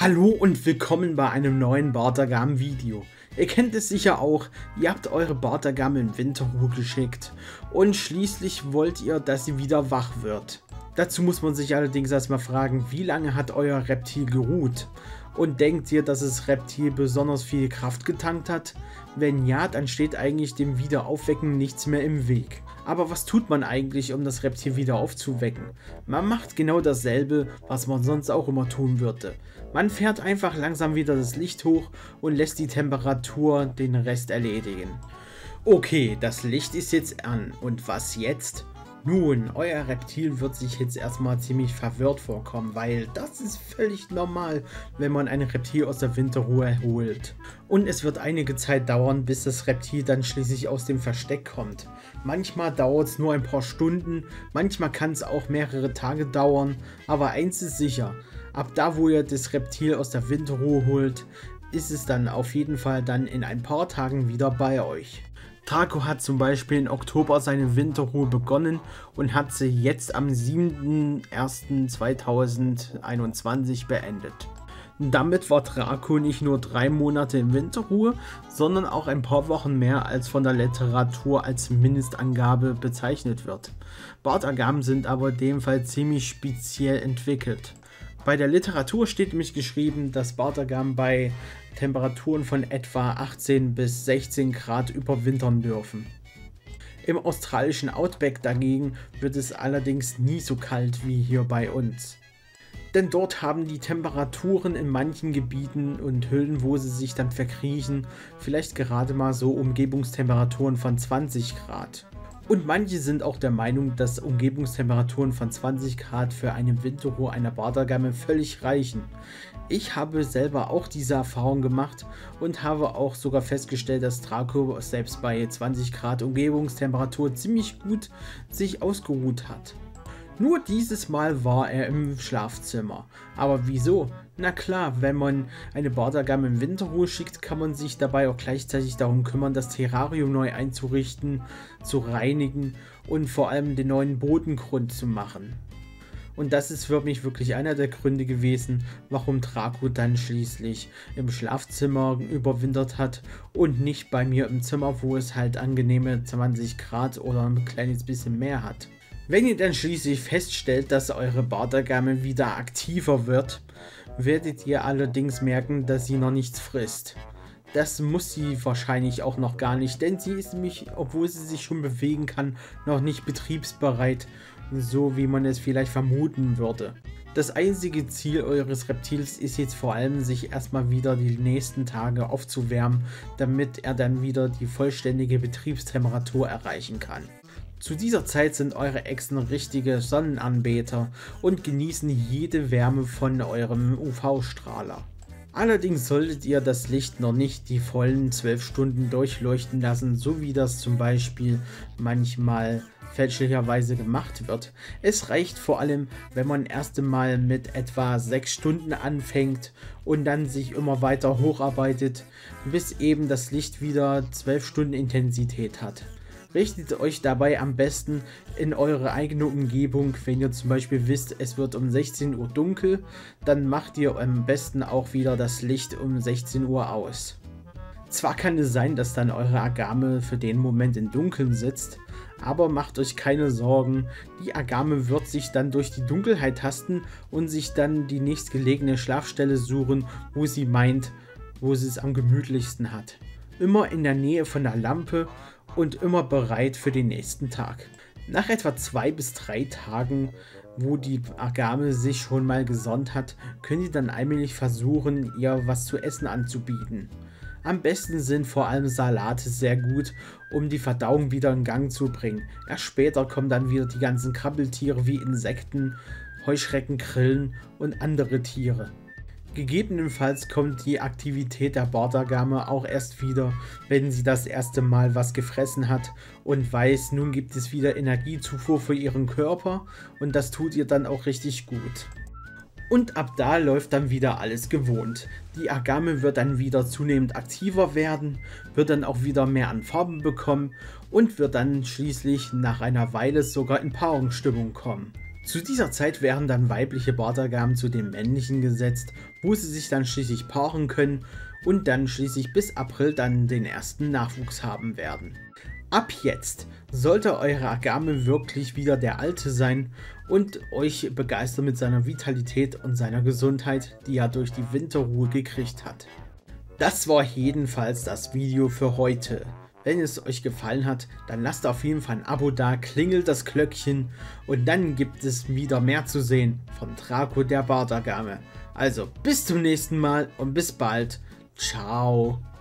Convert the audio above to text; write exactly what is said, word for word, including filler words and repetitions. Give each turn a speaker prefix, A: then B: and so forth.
A: Hallo und willkommen bei einem neuen Bartagam Video. Ihr kennt es sicher auch, ihr habt eure Bartagam in Winterruhe geschickt und schließlich wollt ihr, dass sie wieder wach wird. Dazu muss man sich allerdings erstmal fragen, wie lange hat euer Reptil geruht? Und denkt ihr, dass das Reptil besonders viel Kraft getankt hat? Wenn ja, dann steht eigentlich dem Wiederaufwecken nichts mehr im Weg. Aber was tut man eigentlich, um das Reptil wieder aufzuwecken? Man macht genau dasselbe, was man sonst auch immer tun würde. Man fährt einfach langsam wieder das Licht hoch und lässt die Temperatur den Rest erledigen. Okay, das Licht ist jetzt an. Und was jetzt? Nun, euer Reptil wird sich jetzt erstmal ziemlich verwirrt vorkommen, weil das ist völlig normal, wenn man ein Reptil aus der Winterruhe holt. Und es wird einige Zeit dauern, bis das Reptil dann schließlich aus dem Versteck kommt. Manchmal dauert es nur ein paar Stunden, manchmal kann es auch mehrere Tage dauern, aber eins ist sicher, ab da wo ihr das Reptil aus der Winterruhe holt, ist es dann auf jeden Fall dann in ein paar Tagen wieder bei euch. Draco hat zum Beispiel im Oktober seine Winterruhe begonnen und hat sie jetzt am siebten ersten zweitausendeinundzwanzig beendet. Damit war Draco nicht nur drei Monate in Winterruhe, sondern auch ein paar Wochen mehr als von der Literatur als Mindestangabe bezeichnet wird. Bartagam sind aber in dem Fall ziemlich speziell entwickelt. Bei der Literatur steht nämlich geschrieben, dass Bartagam bei Temperaturen von etwa achtzehn bis sechzehn Grad überwintern dürfen. Im australischen Outback dagegen wird es allerdings nie so kalt wie hier bei uns. Denn dort haben die Temperaturen in manchen Gebieten und Höhlen, wo sie sich dann verkriechen, vielleicht gerade mal so Umgebungstemperaturen von zwanzig Grad. Und manche sind auch der Meinung, dass Umgebungstemperaturen von zwanzig Grad für eine Winterruhe einer Bartagam völlig reichen. Ich habe selber auch diese Erfahrung gemacht und habe auch sogar festgestellt, dass Draco selbst bei zwanzig Grad Umgebungstemperatur ziemlich gut sich ausgeruht hat. Nur dieses Mal war er im Schlafzimmer. Aber wieso? Na klar, wenn man eine Bartagam in Winterruhe schickt, kann man sich dabei auch gleichzeitig darum kümmern, das Terrarium neu einzurichten, zu reinigen und vor allem den neuen Bodengrund zu machen. Und das ist für mich wirklich einer der Gründe gewesen, warum Draco dann schließlich im Schlafzimmer überwintert hat und nicht bei mir im Zimmer, wo es halt angenehme zwanzig Grad oder ein kleines bisschen mehr hat. Wenn ihr dann schließlich feststellt, dass eure Bartagam wieder aktiver wird, werdet ihr allerdings merken, dass sie noch nichts frisst. Das muss sie wahrscheinlich auch noch gar nicht, denn sie ist nämlich, obwohl sie sich schon bewegen kann, noch nicht betriebsbereit, so wie man es vielleicht vermuten würde. Das einzige Ziel eures Reptils ist jetzt vor allem, sich erstmal wieder die nächsten Tage aufzuwärmen, damit er dann wieder die vollständige Betriebstemperatur erreichen kann. Zu dieser Zeit sind eure Echsen richtige Sonnenanbeter und genießen jede Wärme von eurem U V-Strahler. Allerdings solltet ihr das Licht noch nicht die vollen zwölf Stunden durchleuchten lassen, so wie das zum Beispiel manchmal fälschlicherweise gemacht wird. Es reicht vor allem, wenn man erst einmal mit etwa sechs Stunden anfängt und dann sich immer weiter hocharbeitet, bis eben das Licht wieder zwölf Stunden Intensität hat. Richtet euch dabei am besten in eure eigene Umgebung. Wenn ihr zum Beispiel wisst, es wird um sechzehn Uhr dunkel, dann macht ihr am besten auch wieder das Licht um sechzehn Uhr aus. Zwar kann es sein, dass dann eure Agame für den Moment im Dunkeln sitzt, aber macht euch keine Sorgen, die Agame wird sich dann durch die Dunkelheit tasten und sich dann die nächstgelegene Schlafstelle suchen, wo sie meint, wo sie es am gemütlichsten hat. Immer in der Nähe von der Lampe und immer bereit für den nächsten Tag. Nach etwa zwei bis drei Tagen, wo die Agame sich schon mal gesonnt hat, könnt ihr dann allmählich versuchen, ihr was zu essen anzubieten. Am besten sind vor allem Salate sehr gut, um die Verdauung wieder in Gang zu bringen. Erst später kommen dann wieder die ganzen Krabbeltiere wie Insekten, Heuschrecken, Grillen und andere Tiere. Gegebenenfalls kommt die Aktivität der Bartagam auch erst wieder, wenn sie das erste Mal was gefressen hat und weiß, nun gibt es wieder Energiezufuhr für ihren Körper und das tut ihr dann auch richtig gut. Und ab da läuft dann wieder alles gewohnt. Die Agame wird dann wieder zunehmend aktiver werden, wird dann auch wieder mehr an Farben bekommen und wird dann schließlich nach einer Weile sogar in Paarungsstimmung kommen. Zu dieser Zeit werden dann weibliche Bartagamen zu den männlichen gesetzt, wo sie sich dann schließlich paaren können und dann schließlich bis April dann den ersten Nachwuchs haben werden. Ab jetzt sollte eure Agame wirklich wieder der alte sein und euch begeistern mit seiner Vitalität und seiner Gesundheit, die er durch die Winterruhe gekriegt hat. Das war jedenfalls das Video für heute. Wenn es euch gefallen hat, dann lasst auf jeden Fall ein Abo da, klingelt das Glöckchen und dann gibt es wieder mehr zu sehen von Draco der Bartagame. Also bis zum nächsten Mal und bis bald. Ciao.